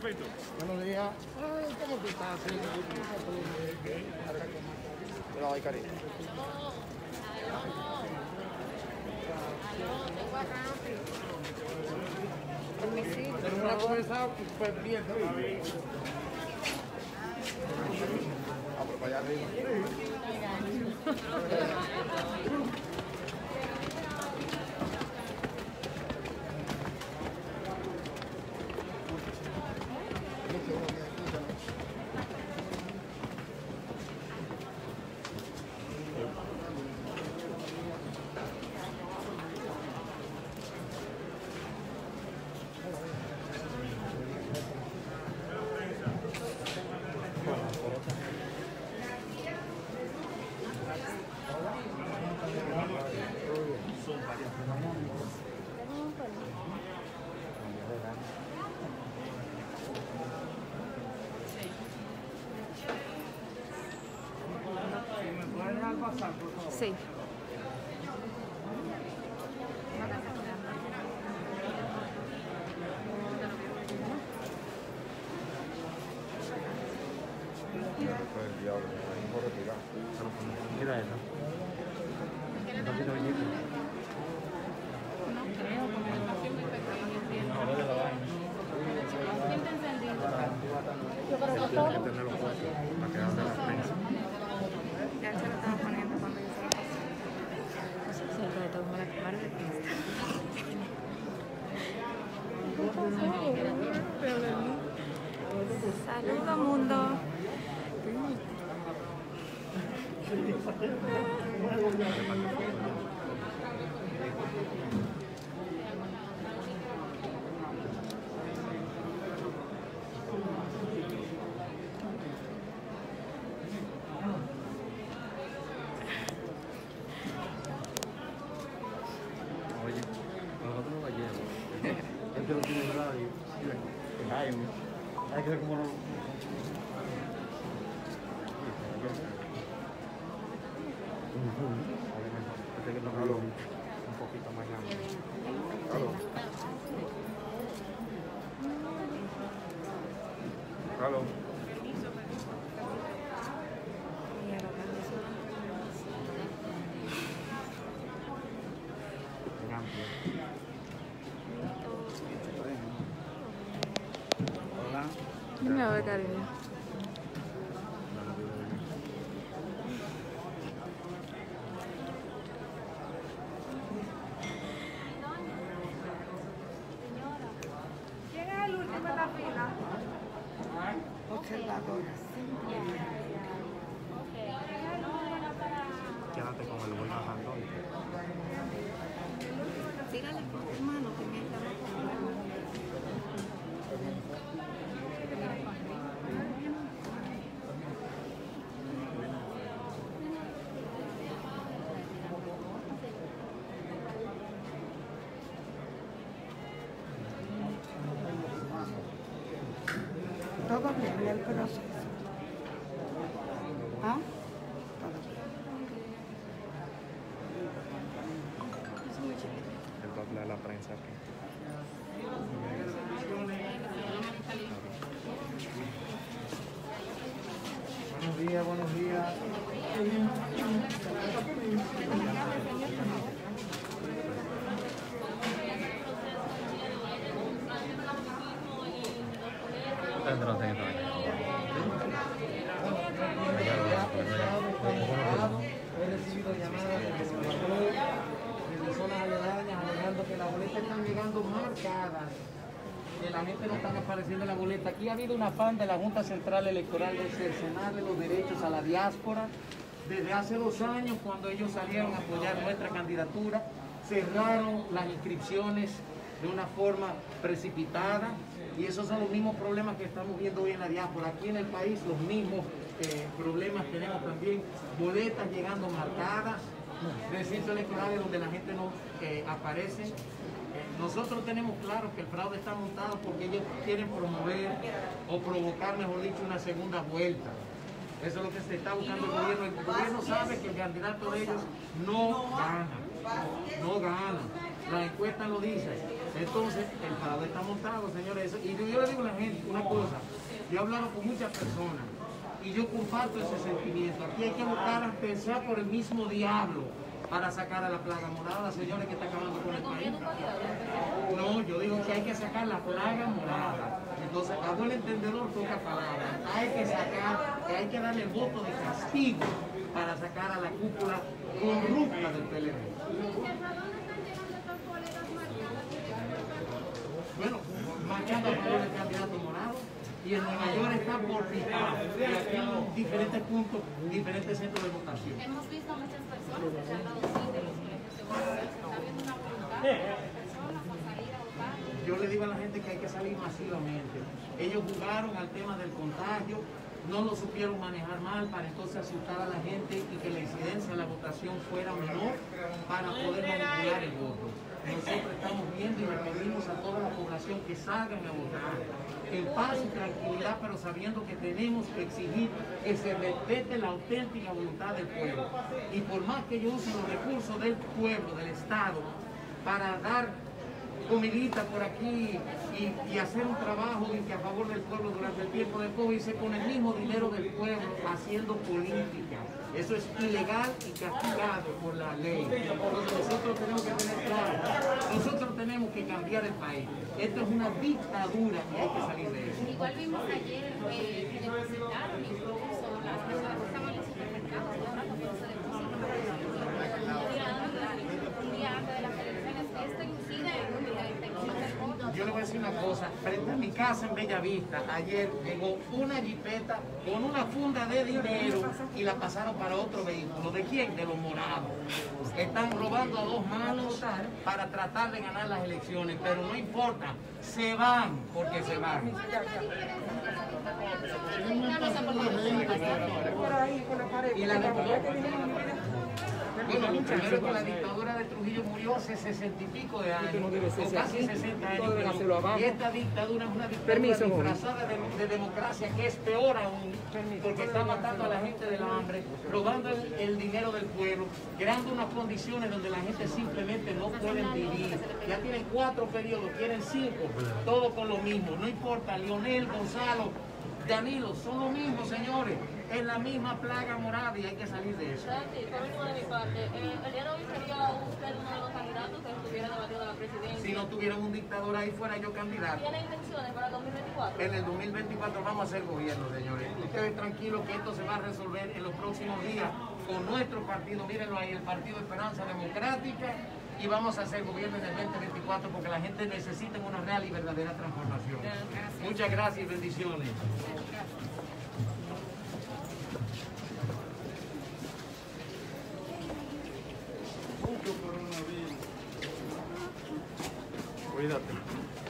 Perfecto. Buenos días. Ay, ¿cómo tú estás? Te la doy, cariño. Pero una comenzado pues bien, ¿no? Ah, pero para allá arriba. Sí. Mira eso. No creo, porque el espacio es muy pequeño. No, de la vaina. Siempre encendido. Hay que tenerlo puesto para que ande la prensa. Ya se lo estaba poniendo cuando yo se lo pasé. Se lo tomó la cámara de prensa. Saludos, mundo. Oye, nosotros no vayamos. Este lo tiene grado y Jaime. Hay que ver cómo lo... Este que no un poquito más grande. Aló. Aló. Hola. Dime a ver, cariño. ¿Quién es el último en la fila? Quédate con el buen bajando. Tírale por tu mano que me está. Todo bien, el proceso. ¿Ah? Él va a hablar a la prensa aquí. Buenos días, buenos días. He recibido llamadas de zonas aledañas alegando que las boletas están llegando marcadas, que la gente no está apareciendo en la boleta. Aquí ha habido un afán de la Junta Central Electoral de cercenarle los derechos a la diáspora. Desde hace 2 años, cuando ellos salieron a apoyar nuestra candidatura, cerraron las inscripciones de una forma precipitada, y esos son los mismos problemas que estamos viendo hoy en la diáspora. Aquí en el país los mismos problemas tenemos también, boletas llegando marcadas, recintos electorales donde la gente no aparece. Nosotros tenemos claro que el fraude está montado porque ellos quieren promover o provocar, mejor dicho, una segunda vuelta. Eso es lo que se está buscando el gobierno. El gobierno sabe que el candidato de ellos no gana. No gana. La encuesta lo dice. Entonces, el parador está montado, señores. Y yo le digo a la gente una cosa. Yo he hablado con muchas personas y yo comparto ese sentimiento. Aquí hay que buscar a pensar por el mismo diablo para sacar a la plaga morada, señores, que está acabando con el país. No, yo digo que hay que sacar la plaga morada. Entonces, a buen entendedor toca palabra. Hay que sacar, hay que darle el voto de castigo para sacar a la cúpula corrupta del PLD. Bueno, marcando a favor del candidato morado. Y en Nueva York está por rifar. Y aquí en diferentes puntos, diferentes centros de votación. Hemos visto a muchas personas que se han dado cita en los colegios de votación. Está habiendo una voluntad de las personas para salir a votar. Yo le digo a la gente que hay que salir masivamente. Ellos jugaron al tema del contagio, no lo supieron manejar mal para entonces asustar a la gente y que la incidencia de la votación fuera menor para poder manipular el voto. Nosotros estamos viendo y le pedimos a toda la población que salgan a votar en paz y tranquilidad, pero sabiendo que tenemos que exigir que se respete la auténtica voluntad del pueblo. Y por más que ellos usen los recursos del pueblo, del Estado, para dar comidita por aquí y hacer un trabajo y que a favor del pueblo durante el tiempo de COVID, se con el mismo dinero del pueblo haciendo política. Eso es ilegal y castigado por la ley. Entonces nosotros tenemos que tener claro, nosotros tenemos que cambiar el país. Esto es una dictadura y hay que salir de eso. Igual vimos ayer que depositaron incluso las personas que estaban en los supermercados comprando, pero se depositaron un día antes de las elecciones. Esto incide en la intención del voto. Yo le voy a decir una cosa, frente a mi casa en Bellavista, ayer llegó una jipeta con una funda de dinero y la pasaron para otro vehículo. ¿De quién? De los morados. Están robando a dos manos para tratar de ganar las elecciones, pero no importa, se van porque se van. Y la bueno, primero que la dictadura de Trujillo murió hace 60 y pico de años, o casi 60 años. Y esta dictadura es una dictadura disfrazada de democracia que es peor aún, porque está matando a la gente del hambre, robando el dinero del pueblo, creando unas condiciones donde la gente simplemente no puede vivir. Ya tienen 4 periodos, quieren 5, todo con lo mismo. No importa, Leonel, Gonzalo, Danilo, son lo mismo, señores. Es la misma plaga morada y hay que salir de eso. Sí, por último de mi parte, el día de hoy sería usted uno de los candidatos que estuviera debatiendo la presidencia. Si no tuvieran un dictador ahí, fuera yo candidato. ¿Tiene intenciones para el 2024? En el 2024 vamos a hacer gobierno, señores. Ustedes tranquilos que esto se va a resolver en los próximos días con nuestro partido. Mírenlo ahí, el Partido Esperanza Democrática. Y vamos a hacer gobierno en el 2024 porque la gente necesita una real y verdadera transformación. Muchas gracias y bendiciones. Cuídate.